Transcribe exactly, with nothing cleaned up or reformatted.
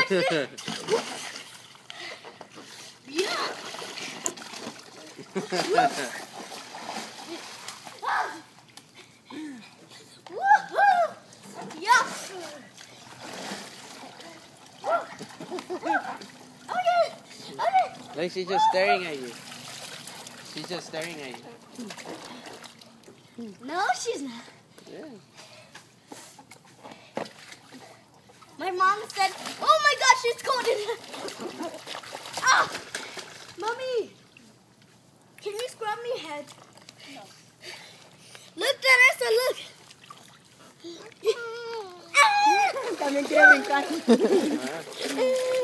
Yeah. Woohoo! Yeah. Okay. Okay. Like she's just staring at you. She's just staring at you. No, she's not. Yeah. My mom said, "Oh my gosh, she's golden." Ah, mommy, can you scrub me head? No. Look, Teresa, look. También quiere brincar.